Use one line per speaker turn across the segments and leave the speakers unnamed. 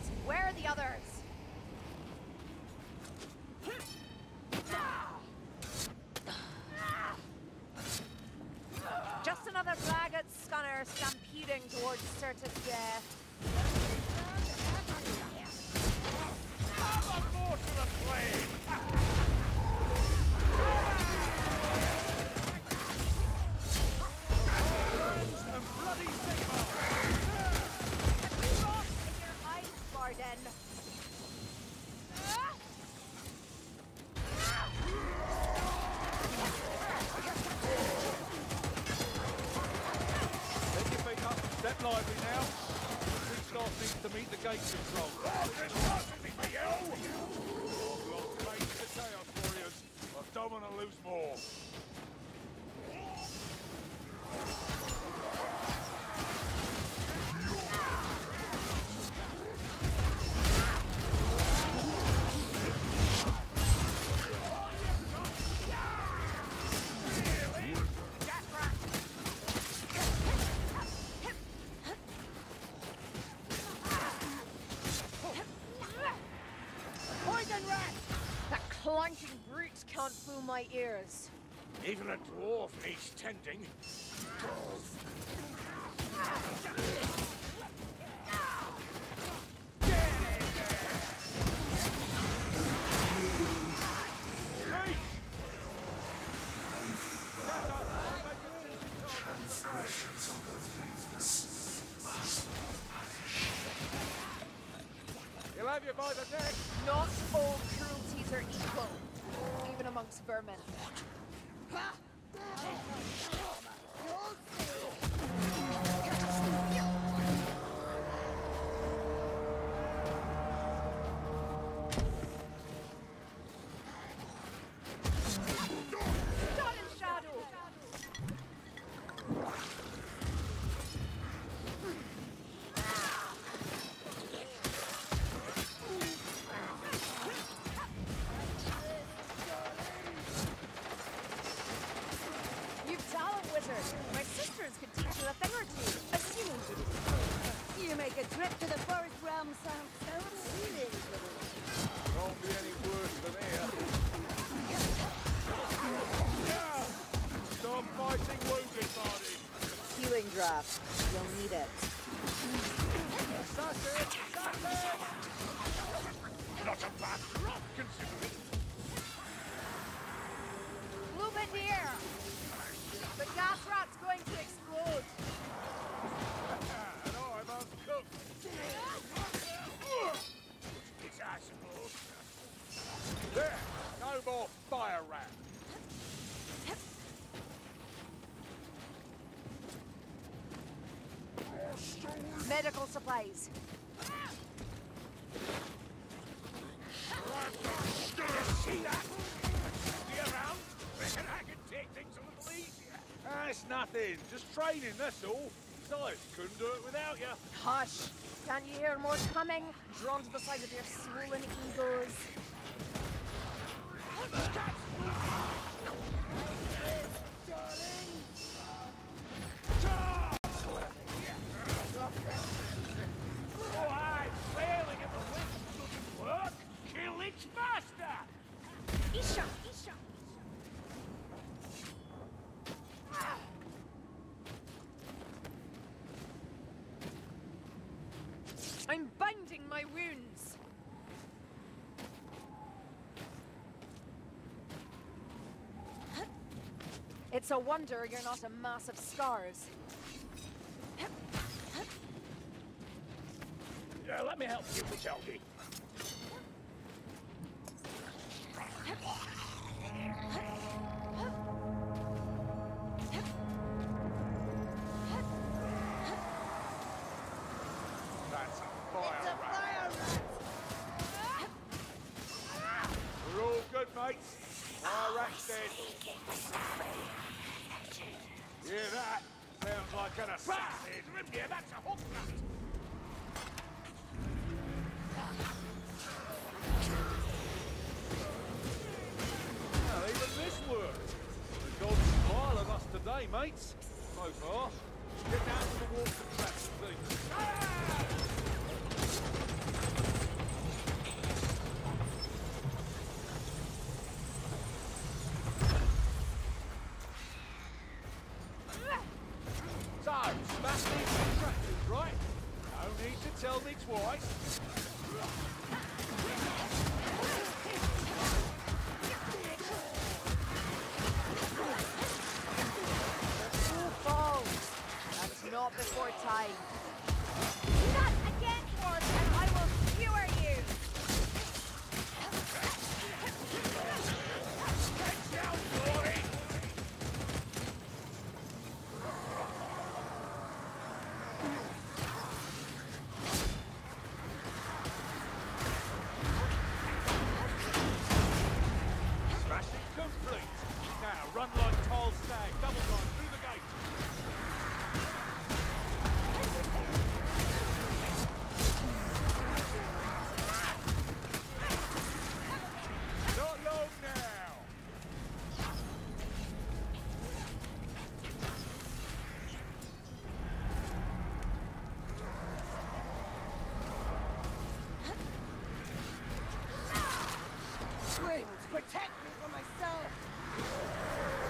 Where are the others? Just another ragged scunner stampeding towards certain death.
Have a more to the flame! And bloody Sigmar!
Have you rot in your eyes, Varden?
Let your feet up, step lively now. The staff needs to meet the gate control. The Chaos Warriors. I don't want to lose more.
That clanking brute can't fool my ears.
Even a dwarf needs tending. He'll have you by the neck.
Not all cruelties are equal, even amongst vermin. Shot in shadow! You've talent, wizard. My sisters could teach you a thing or two, assuming you didn't.
You make a trip to the forest realm sound so appealing, little one.
Won't be any worse than here. Stop fighting wounded, Marty.
Healing draft. You'll need it.
Sausage! Sausage! Not a bad drop, considering.
Lumineer! The gas rat's going to explode.
And I'm uncooked. It's I suppose. There! No more fire rat.
Medical supplies.
See that? Be around? Reckon I can take things a little easier. It's nothing. Just training, that's all. Besides, couldn't do it without you.
Hush! Can't you hear more coming? Drawn to the side of your swollen egos.
Oh, aye, flailing at the wind doesn't work. Kill it faster.
Isha! Isha! I'm binding my wounds. It's a wonder you're not a mass of scars.
Yeah, let me help you, Michelgi. That's a fire rat. We're all good, mates. Fire rat's dead. Hear that? Sounds like an assassin. Yeah, that's a hook rat. Well, even this worked. The gods smile at us today, mates. So far. Get down to the water trap and see. tell me twice.
Two falls. That's not before time. Do that again, Ward, and I will skewer you.
Get down, glory! Smashing complete. Now run like tall stag, double line through the gate. Not long now.
Wait, protect me from myself.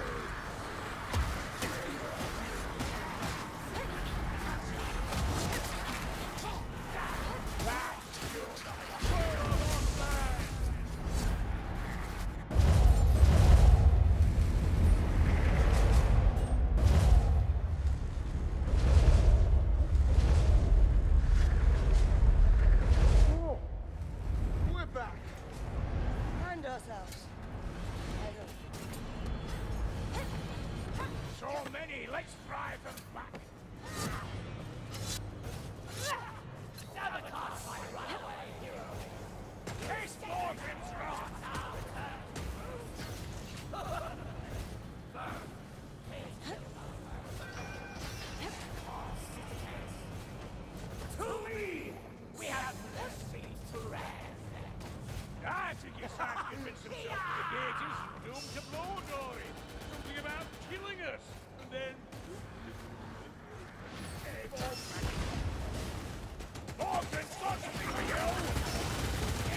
We're back.
And ourselves. I hope.
So many, let's drive them back. Taste Morgan's wrath. To me, we have mercy to rest. I think you can't convince himself the gate is doomed to blow, Dory. Something about killing us, and then... Morgan's got something for you!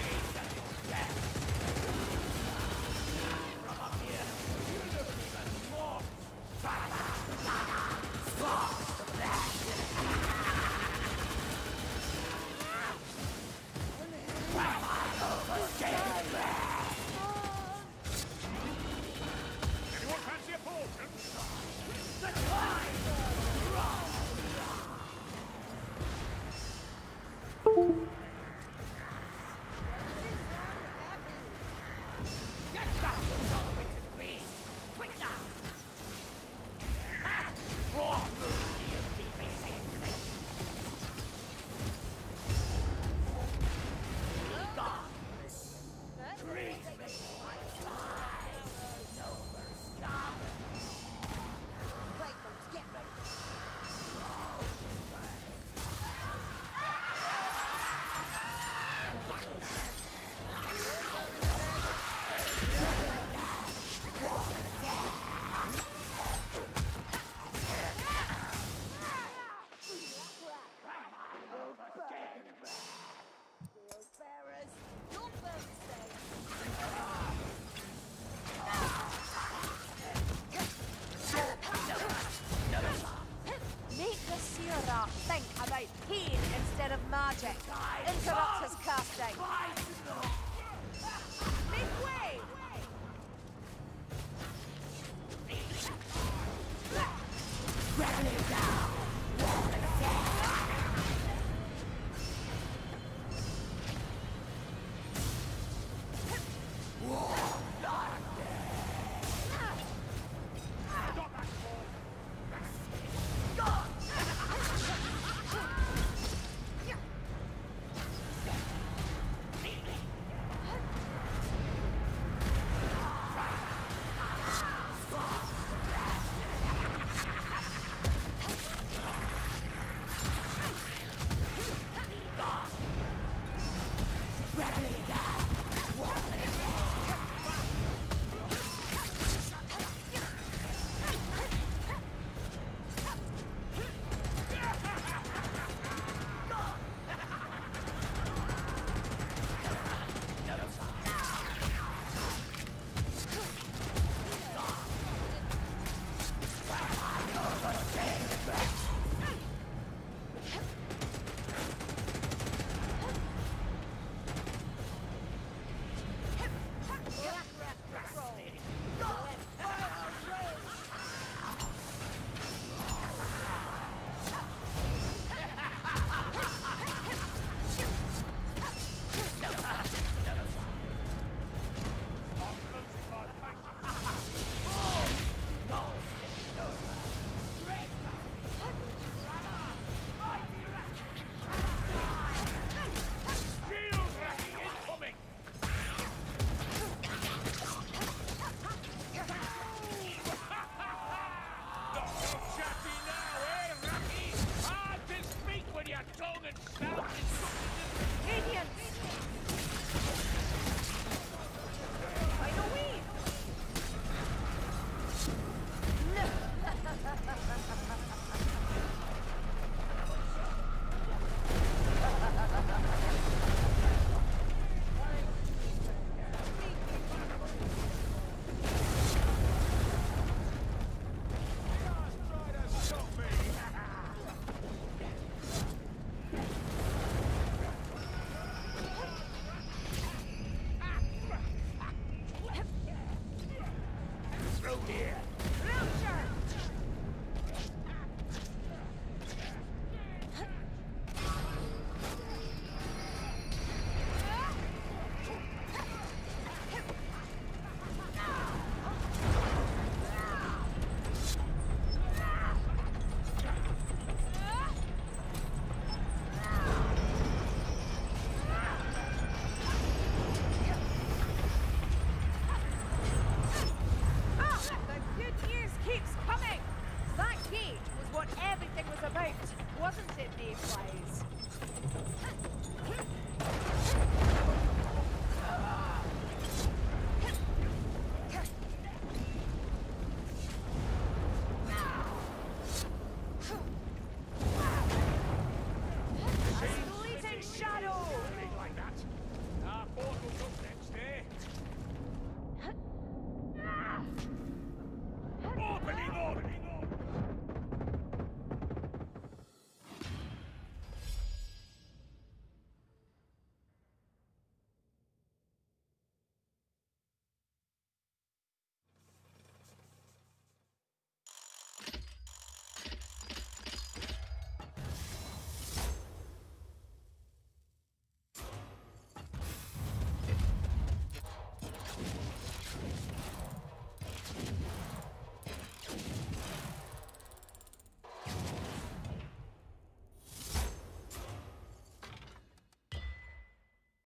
Anyone fancy a potion?
Right, folks, get ready. Wheelbarrows, your birthday.
Make the seer rat think about pain instead of magic. Interrupt his casting. Make way!
fire.